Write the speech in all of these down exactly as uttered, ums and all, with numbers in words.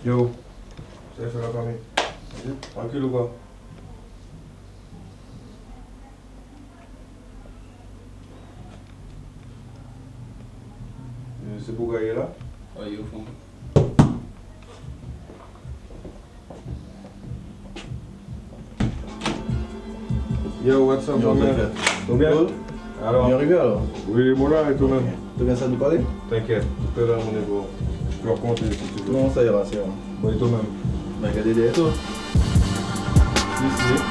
Yo, ça fait la famille. Tranquille ou quoi? C'est pourquoi il est là? Ouais, il est au fond. Yo, what's up, Yo, mon t'inquiète. gars? Tout bien? Alors? Bien arrivé alors? Oui, mon là et toi-même. Tu viens ça nous parler? T'inquiète, tout à l'heure, mon égo. Je peux raconter si tu veux. Non, ça ira, ça ira. Bon, et toi-même? Ben, regardez derrière toi. Si, si.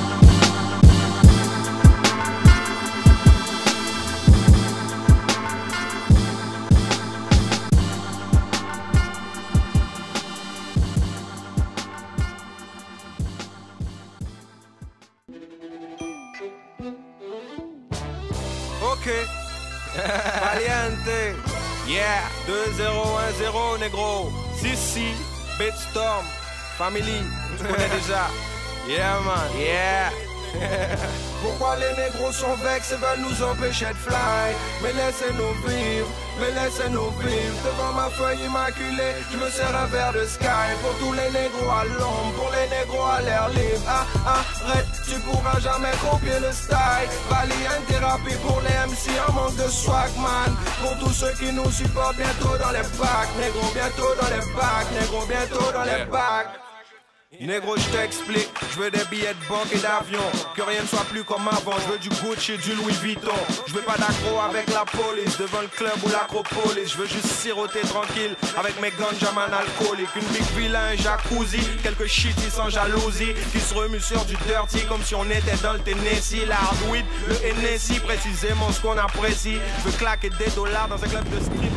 Ok. Valiente. Yeah. deux zéro un zéro, négro. Sissi. Beatstorm. Family. Tu connais déjà. Yeah, man. Yeah. Pourquoi les négros sont vexés et veulent nous empêcher de fly? Mais laissez-nous vivre, mais laissez-nous vivre. Devant ma feuille immaculée, je me sers un verre de sky. Pour tous les négros à l'ombre, pour les négros à l'air libre. Ah, ah, arrête, tu pourras jamais copier le style. Valiant thérapie pour les M C en manque de swag, man. Pour tous ceux qui nous supportent bientôt dans les bacs. Négros bientôt dans les bacs, négros bientôt dans les bacs. Négro, je t'explique, je veux des billets de banque et d'avion. Que rien ne soit plus comme avant, je veux du Gucci et du Louis Vuitton. Je veux pas d'accro avec la police, devant le club ou l'acropolis. Je veux juste siroter tranquille, avec mes ganja man alcooliques. Une big villa, un jacuzzi, quelques shitty sans jalousie. Qui se remuent sur du dirty, comme si on était dans le Tennessee. La hardweed, le Hennessy, précisément ce qu'on apprécie. Je veux claquer des dollars dans un club de strip.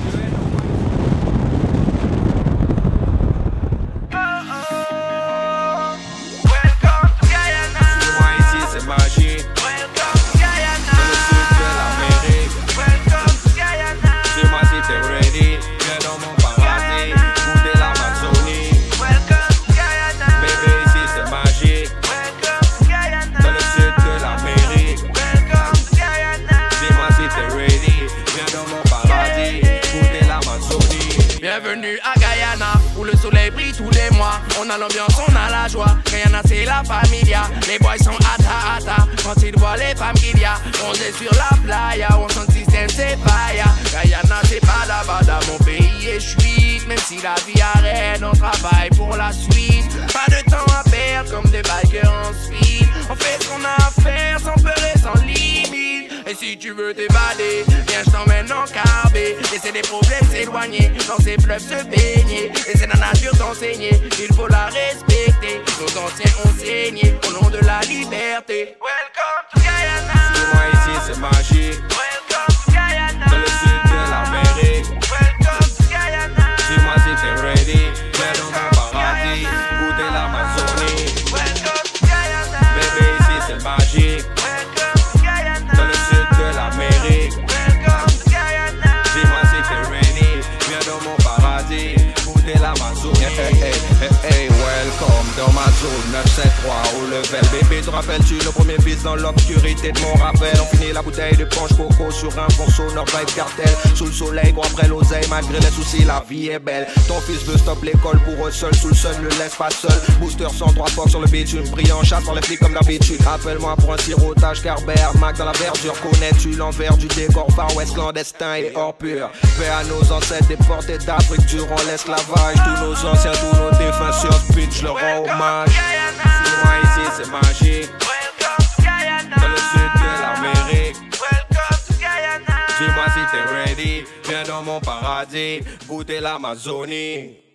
Magique. Welcome to Guyana. Dans le sud de l'Amérique. Welcome to Guyana. Dis-moi si t'es ready. Viens dans mon paradis. Goûter l'Amazonie. Welcome to Guyana. Bébé, ici c'est magique. Welcome to Guyana. Dans le sud de l'Amérique. Welcome to Guyana. Dis-moi si t'es ready. Viens dans mon paradis. Goûter l'Amazonie. Bienvenue à Guyana, où le soleil brille tous les mois. On a l'ambiance, on a la joie. Guyana c'est la familia. Les boys sont hata hata quand ils voient les femmes qu'il y a. On est sur la playa, on sent le système c'est païa. Guyana c'est pas là-bas, dans mon pays est chouette. Même si la vie arrête, on travaille pour la suite. Pas de temps à perdre comme des bikers ensuite. On fait ce qu'on a à faire sans peur et sans limite. Et si tu veux t'évader, viens je t'emmène en carbé. Laisser des problèmes s'éloigner, dans ces fleuves se baigner. Laisser la nature t'enseigner, il faut la respecter. Nos anciens ont saigné au nom de la liberté. Welcome to Guyana. Dis-moi ici c'est magique. Welcome to Guyana. Dans le sud de l'Amérique. Welcome to Guyana. Dis-moi si t'es ready. Viens dans mon paradis. Goûter l'Amazonie. Welcome to Guyana. Bébé ici c'est magique. Welcome to Guyana. Dans le sud de l'Amérique. Welcome to Guyana. Dis-moi si t'es ready. Viens dans mon paradis. Goûter l'Amazonie. Hey, hey, hey, hey, welcome dans ma zone neuf sept trois au level. Bébé, te rappelles-tu le premier fils dans l'obscurité de mon rappel? On finit la bouteille de punch coco sur un fond sonore vibe cartel. Sous le soleil, gros après l'oseille, malgré les soucis, la vie est belle. Ton fils veut stop l'école pour eux seul, sous le sun, ne le laisse pas seul. Booster cent trois fois sur le bitume, brillant chasse par les flics comme d'habitude. Appelle-moi pour un sirotage Carber, Mac dans la verdure. Connais-tu l'envers du décor Far West clandestin et hors pur? Paix à nos ancêtres déportés d'Afrique durant l'esclavage. Tous nos anciens, tous nos défunts sur speed, je leur rends hommage. Dis-moi ici c'est magique. Welcome to Guyana. Dans le sud de l'Amérique. Welcome to Guyana. Dis-moi si t'es ready. Viens dans mon paradis. Goûter l'Amazonie.